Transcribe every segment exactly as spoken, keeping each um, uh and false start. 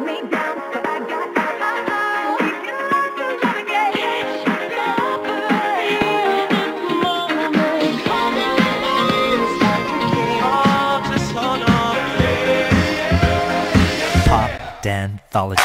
Danthology.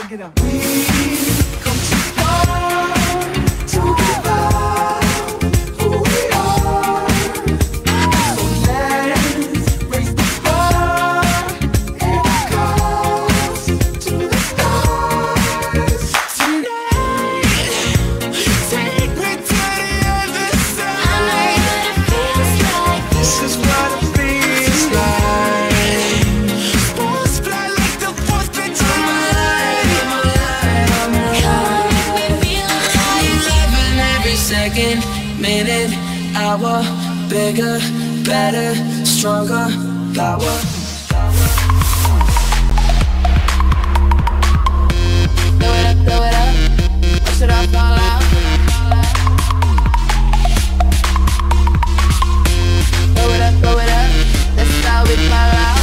Minute, hour, bigger, better, stronger, power. Throw it up, throw it up, watch it all fall out. Throw it up, throw it up, that's how we fall out.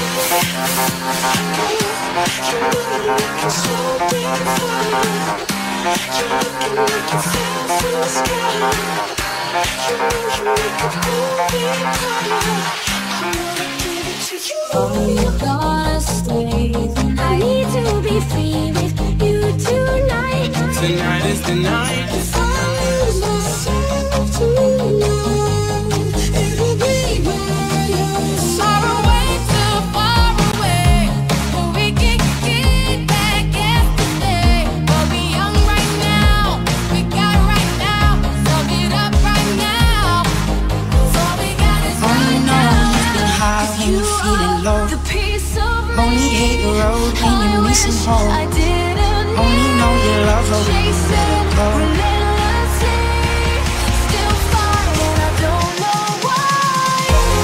Oh, you're gonna stay. I need to be free with you tonight. Tonight is the night. If I lose myself tonight, it'll be by your side. Far away, too far away, but we can get back yesterday. We'll be young right now, we got right now, so get up right now. So we got is right now. You've been high when you're feeling low. The piece of me. Only hate the road when you're missing home. I didn't Only know you love her when you let her go. relentlessly, still fighting, I don't know why.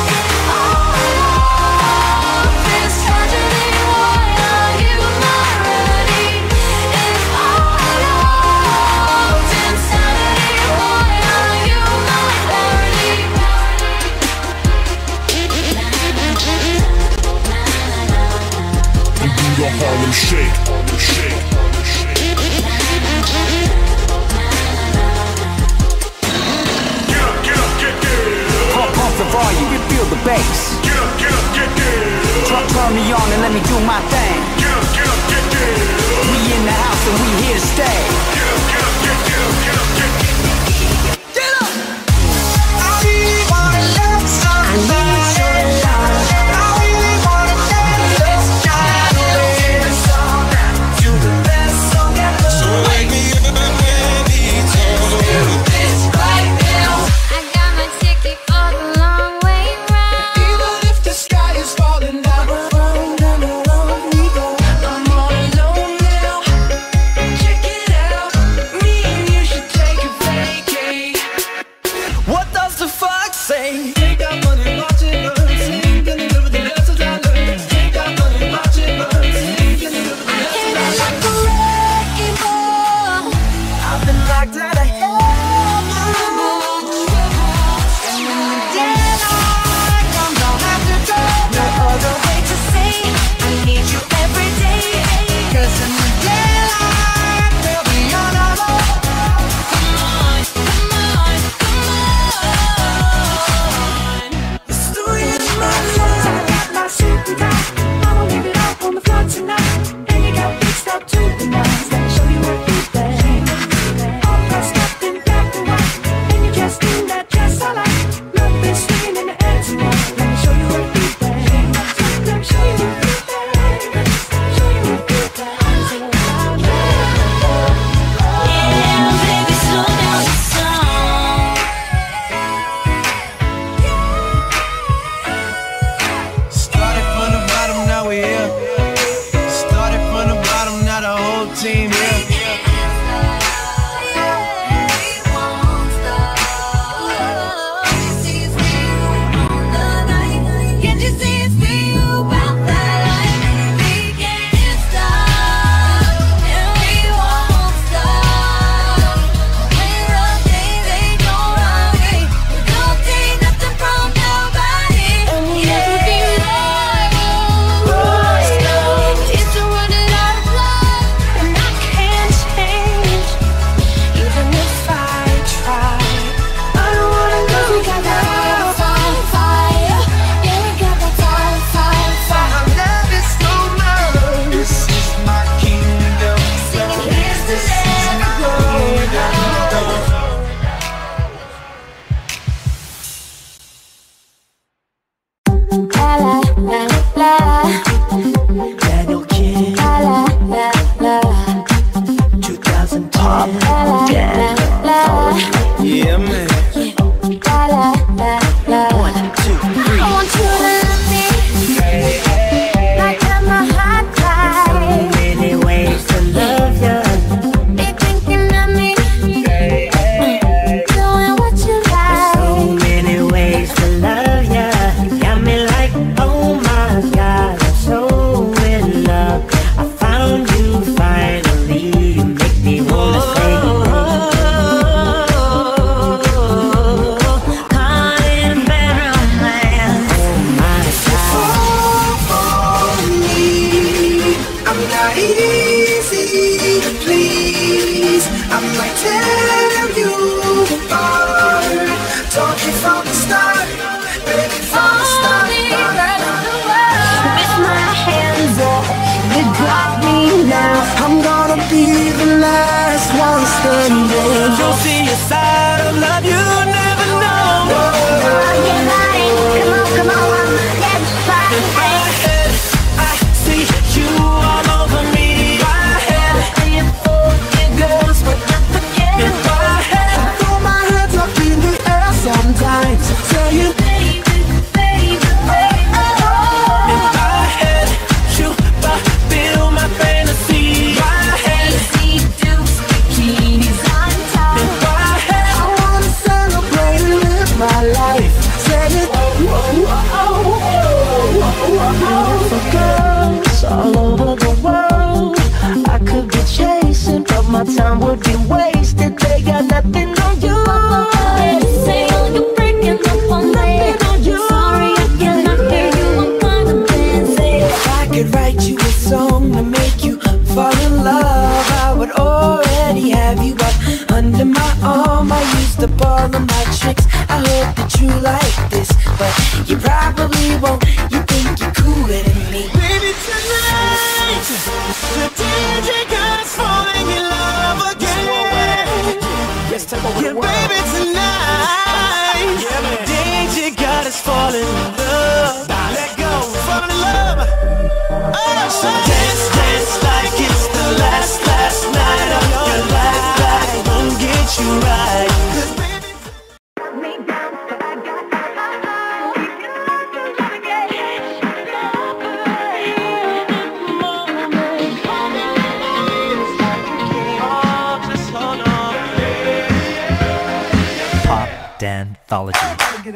Oh, this tragedy, why are you my remedy? If I loved insanity, why are you my parody? And do the Harlem Shake, Harlem Shake, Harlem Shake. Get up, get up, get down. Pump, pump the volume, you feel the bass. Get up, get up, get down. Turn, turn me on and let me do my thing. Get up, get up, get down. We in the house and we here to stay. Get up, get up, get down. Get up, get down. I really wanna love somebody. I really wanna dance this night away. To the best song ever. So wake me up when it's over. This right now. I got my ticket for the long way round. Even if the sky is falling down, falling down the road we go. I'm all alone now. Check it out. Me and you should take La la la la. twenty ten. La la la la. Yeah, man. La la la la. One, two, three. I want you to love me like I'm a hot guy. Many ways to love ya. Be thinking of me, doing what you like. So many ways to love ya. Got me like, oh my God, I'm so in love. I found you finally. You make me wanna say, easy to please. I'm like, tell you apart. Talking from the start, baby, from the start. With my hands up, you got me now. I'm gonna be the last one standing. you'll see a side of love you never know. Get right, come on, come on, get right. I see you all over me. And you fool, you girls, but not forget. Throw my hands up in the air sometimes. Tell you, Baby, baby, baby. You fulfill my fantasy. Easy dukes, bikinis on top. I wanna celebrate and live my life. Say it. Beautiful girls all over the world. I could be chasing, but my time would be wasted. They got nothing on you. Say, oh, you're breaking up on me. Sorry, I cannot hear you. I'm gonna dance it. If I could write you a song to make you fall in love, I would already have you up under my arm. I used up all of my tricks. I hope that you like this, but you probably won't. You think you're cooler than me. Baby, tonight, the D J guy's falling in love again. Yeah, baby, tonight, the D J God is falling in love. Let go, fall in love. Oh, so dance, dance like it's the last, last night of your life. Life won't get you right. 'Cause baby, Pop Danthology.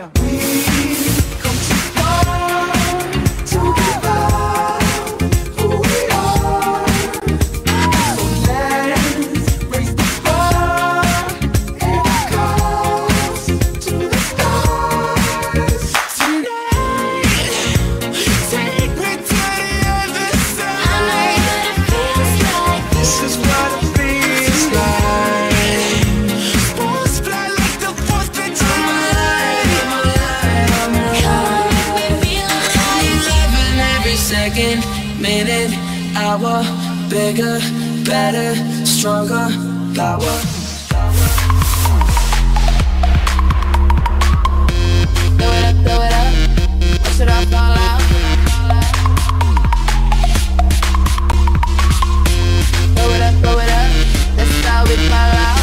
take me to the other side. I know that it feels like This is what it feels like. Bulls fly like the fourth of July. come make me feel like Living every second, minute, hour, bigger, better, stronger, power. Throw it up, throw it up. Watch it all fall out. Throw it up, throw it up. That's how we fall out.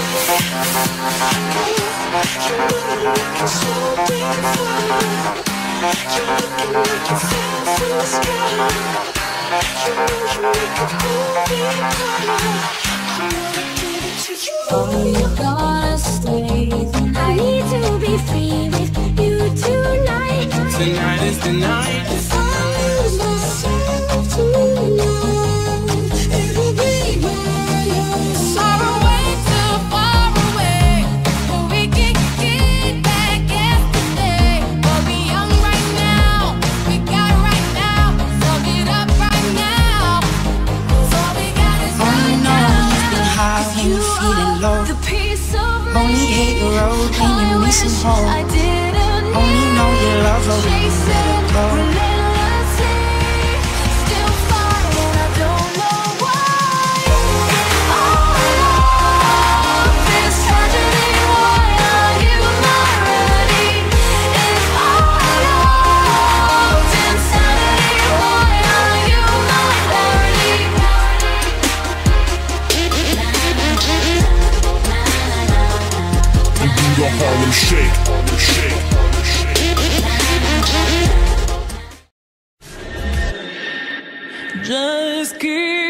oh, you're gonna stay the night. I need to be free with you tonight. Tonight is the night. If I lose myself tonight, it'll be my own. Far away, too far away, but we can get back yesterday. But we young right now, we got it right now. Sum it up right now. So we got is right now. Cause you are the piece of me. Only hate the road when you're missing home. I didn't Only know you love her when you let her go. relentlessly, still fighting. I don't know why. All along this tragedy, why are you my remedy? If all along insanity, why are you my therapy? skin.